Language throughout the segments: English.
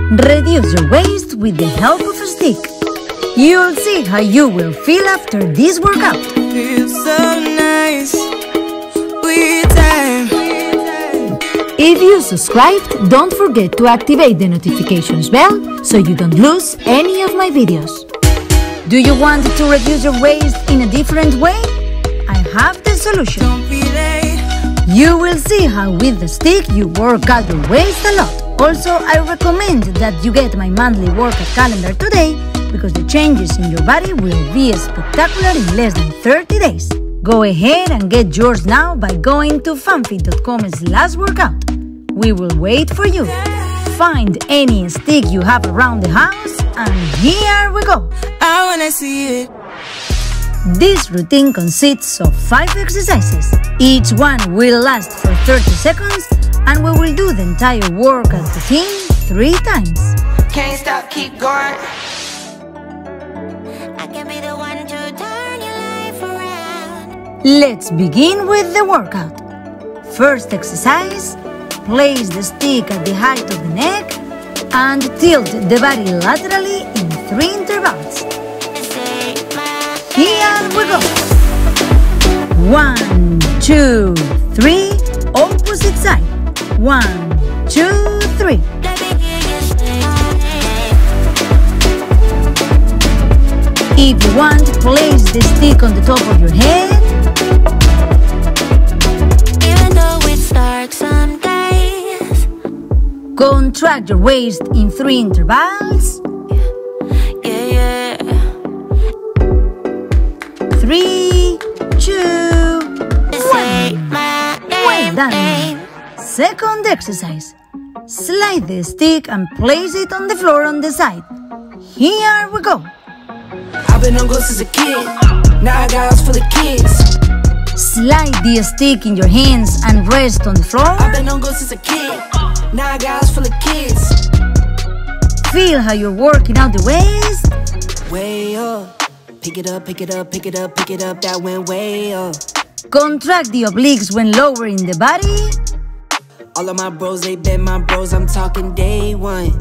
Reduce your waist with the help of a stick. You'll see how you will feel after this workout. Feels so nice with time. If you subscribed, don't forget to activate the notifications bell so you don't lose any of my videos. Do you want to reduce your waist in a different way? I have the solution. Don't be late. You will see how with the stick you work out your waist a lot. Also, I recommend that you get my monthly workout calendar today because the changes in your body will be spectacular in less than 30 days. Go ahead and get yours now by going to fanfit.com/workout. We will wait for you. Find any stick you have around the house and here we go. I wanna see it. This routine consists of 5 exercises. Each one will last for 30 seconds and we will do the entire workout routine 3 times. Can't stop, keep going. I can be the one to turn your life around. Let's begin with the workout. First exercise, place the stick at the height of the neck and tilt the body laterally in 3 intervals. Here we go. 1, 2, 3, opposite side. 1, 2, 3. If you want, place the stick on the top of your head. Even though it's dark some days. Contract your waist in 3 intervals. Yeah. 3, 2, 1. Well done. Second exercise. Slide the stick and place it on the floor on the side. Here we go. I've been on go since a kid. Now I got house full of kids. Slide the stick in your hands and rest on the floor. I've been on go since a kid. Now I got house full of kids. Feel how you're working out the waist. Way up. Pick it up, pick it up, pick it up, pick it up. That went way up. Contract the obliques when lowering the body. All of my bros, they been my bros. I'm talking day one.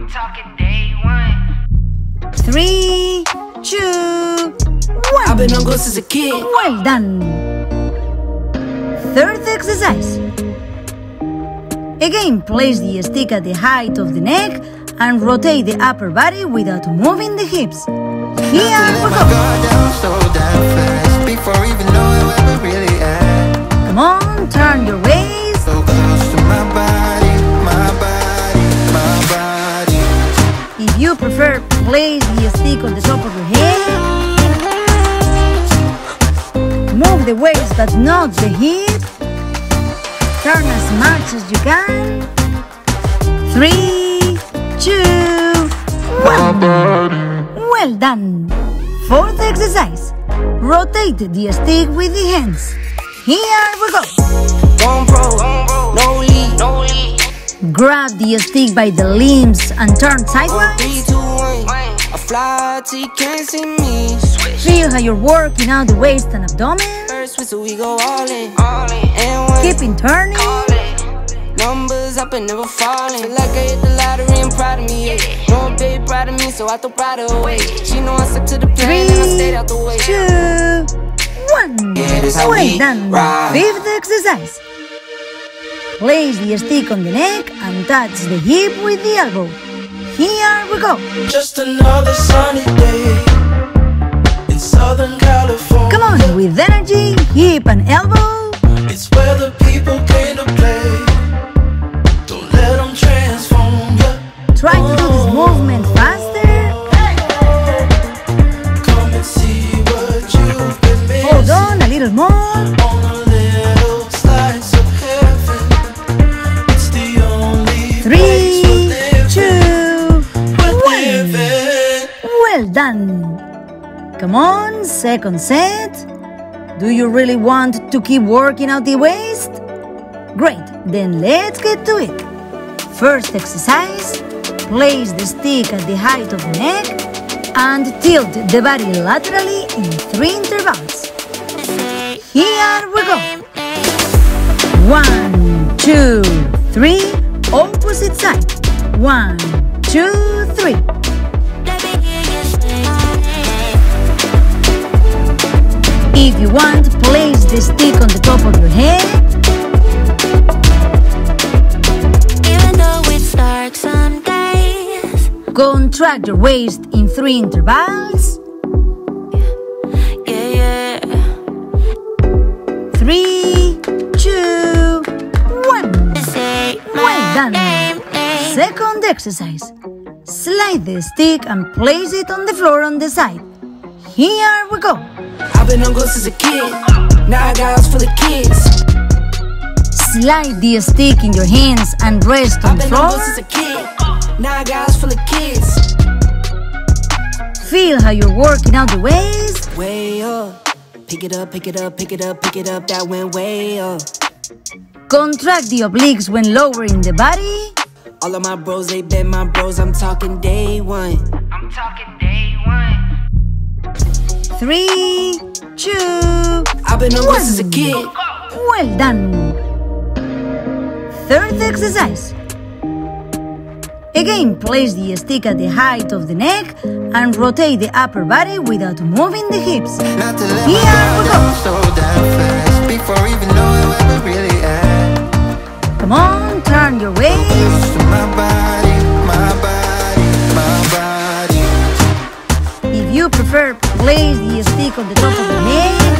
3, 2, 1. I've been on go since a kid. Well done. Third exercise. Again, place the stick at the height of the neck and rotate the upper body without moving the hips. Here we go. Come on, turn your waist. So close to my body, my body, my body. If you prefer, place the stick on the top of your head. Move the waist but not the hip. Turn as much as you can. 3, 2, 1. Well done. Fourth exercise. Rotate the stick with the hands. Here we go. One pro, no lead. Grab the stick by the limbs and turn sideways. 3, 2, 1. I fly till you can't see me. Feel how you're working out the waist and abdomen. First whistle, we go all in. And when Keep turning. numbers up and never falling. Feel like I hit the lottery and proud of me, yeah. No one baby proud of me, so I throw pride away. She know I stuck to the plan and I stayed out the way. 3, 2, 1. Yeah, this how Well we done. ride. Fifth exercise. Place the stick on the neck and touch the hip with the elbow. Here we go. Just another sunny day in Southern California. Come on, with energy, hip and elbow. It's where the people came to play. Don't let them transform you. Try to do this movement faster. Come and see what you've been missing. Hold on a little more. On a little slice of heaven. It's the only 3, place we're living. 2, We're 1. living. Well done. Come on, second set. Do you really want to keep working out the waist? Great, then let's get to it. First exercise, place the stick at the height of the neck and tilt the body laterally in 3 intervals. Here we go. 1, 2, 3, opposite side. 1, 2, 3. If you want, place the stick on the top of your head. Even though it's dark some days. Contract your waist in 3 intervals. Yeah, yeah. 3, 2, 1. Say my Well done. name. Second exercise. Slide the stick and place it on the floor on the side. Here we go. I've been on go since a kid. Now I got house full of kids. Slide the stick in your hands and rest on I've the been on floor. go since a kid. Now I got house full of kids. Feel how you're working out the waist. Way up. Pick it up, pick it up, pick it up, pick it up. That went way up. Contract the obliques when lowering the body. All of my bros, they been my bros. I'm talking day one. I'm talking day one. 3, 2, I've been on go since a kid. well done. Third exercise. Again, place the stick at the height of the neck and rotate the upper body without moving the hips. Not to let Here my we guard go. down so damn fast. Before even knowing where we're really at. Come on, turn your waist. Close to my body, my body, my body. If you prefer, place the stick on the top of the head.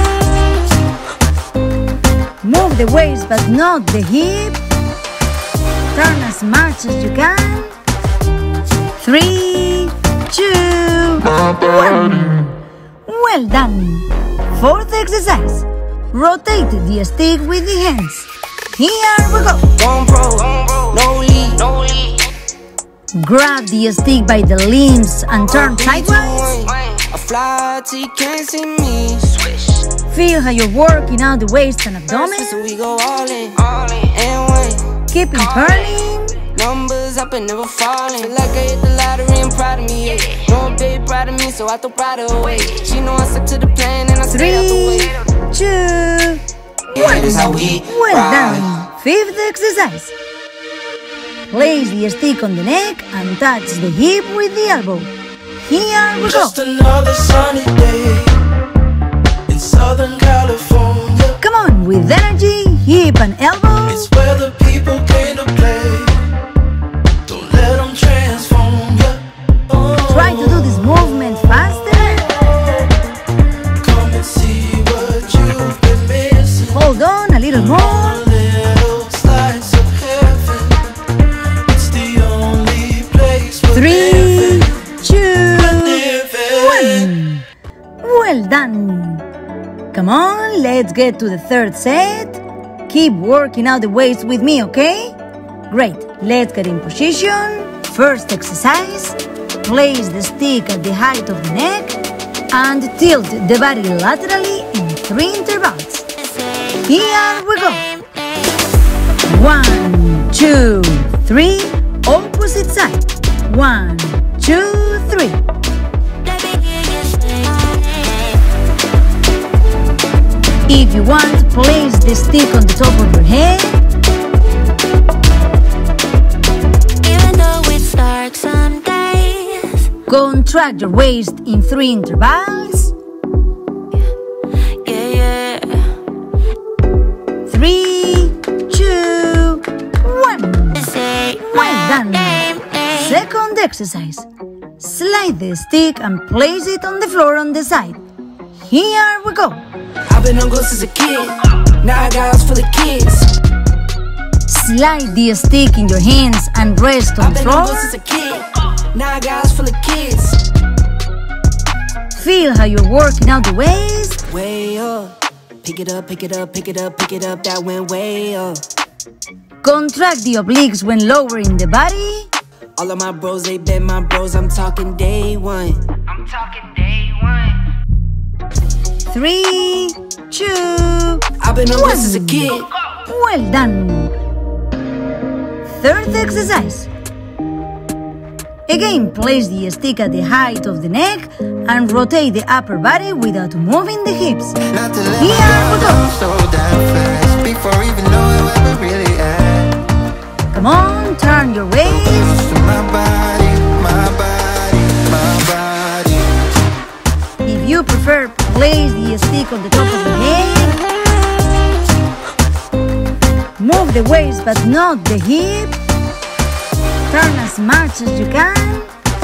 Move the waist but not the hip. Turn as much as you can. 3, 2, 1. Well done. Fourth exercise. Rotate the stick with the hands. Here we go. One pro, no lead, no lead. Grab the stick by the limbs and turn sideways. I fly till you can't see me. Swish. Feel how you're working out the waist and abdomen. So we go all in, and win. Keep it turning. Numbers up and never falling. Feel like I hit the lottery and proud of me. Yeah. No babe proud of me, so I throw pride away. She know I stuck to the plan and I stay out the 3, way. 2, 1. This how we Well ride. done. Fifth exercise. Place the stick on the neck and touch the hip with the elbow. Here we go. Just another sunny day in Southern California. Come on, with energy, hip and elbow. It's where the people came to play. Don't let them transform you. Oh, Try to do this movement faster. come and see what you've been missing. Hold on a little more. Little slice of heaven. It's the only place for 3, 2, living. 1. Well done. Come on, let's get to the third set. Keep working out the waist with me, okay? Great, let's get in position. First exercise. Place the stick at the height of the neck and tilt the body laterally in 3 intervals. Here we go. 1, 2, 3. Opposite side. 1, 2, 3. If you want, place the stick on the top of your head. Even though it's dark some days. Contract your waist in 3 intervals. Yeah, yeah. 3, 2, 1. Say Well my done. name. Second exercise. Slide the stick and place it on the floor on the side. Here we go. I've been on go since a kid. Now I got house full of kids. Slide the stick in your hands and rest on I've the been on floor. go since a kid. Now I got house full of kids. Feel how you're working out the waist. Way up. Pick it up, pick it up, pick it up, pick it up. That went way up. Contract the obliques when lowering the body. All of my bros, they been my bros. I'm talking day one. I'm talking day one. 3, 2, I've been on go since a kid. well done. Third exercise. Again, place the stick at the height of the neck and rotate the upper body without moving the hips. Not to let Here my guard we go. down so damn fast. Before even knowing where we're really at. Come on, turn your waist. Close to my body. the waist but not the hip. Turn as much as you can.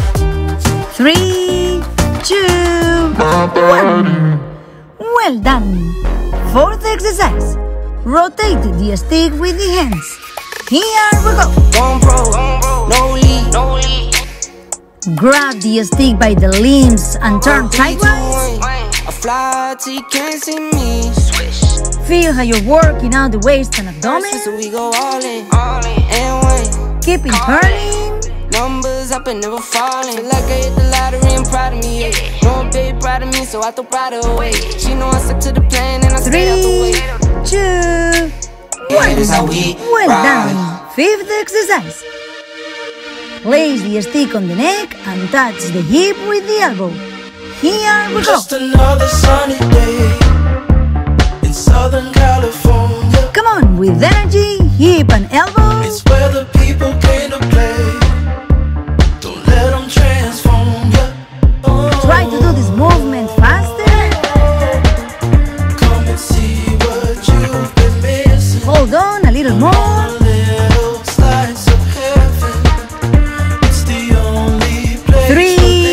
3, 2, 1. Well done. Fourth exercise. Rotate the stick with the hands. Here we go. One pro, no lead. Grab the stick by the limbs and turn sideways. I fly till you can't see me. Feel how you're working out the waist and abdomen. So we go all in, and win. Keep it turning. Numbers up and never falling. Feel like I hit the lottery and proud of me, yeah. No one babe proud of me, so I throw pride away. She know I stuck to the plan and I stay out the way. 3, 2, 1. This how we Well ride. done. Fifth exercise. Place the stick on the neck and touch the hip with the elbow. Here we go. Just another sunny day in Southern California. Come on, with energy, hip and elbow. It's where the people came to play. Don't let them transform you. Oh, Try to do this movement faster. come and see what you've been missing. Hold on a little more. A little slice of heaven. It's the only place 3,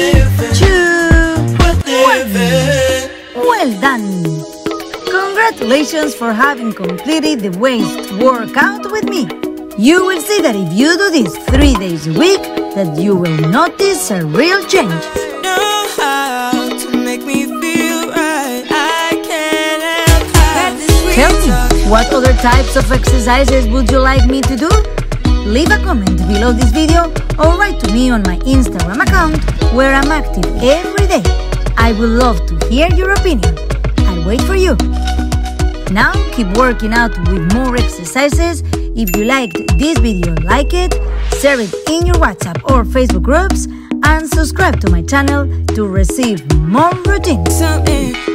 we're 2, living. well done. Congratulations for having completed the waist workout with me. You will see that if you do this 3 days a week, that you will notice a real change. Know how to make me feel right. I can't help this Tell me, what other types of exercises would you like me to do? Leave a comment below this video or write to me on my Instagram account where I'm active every day. I would love to hear your opinion. I'll wait for you. Now keep working out with more exercises. If you liked this video, like it, share it in your WhatsApp or Facebook groups, and subscribe to my channel to receive more routines. something.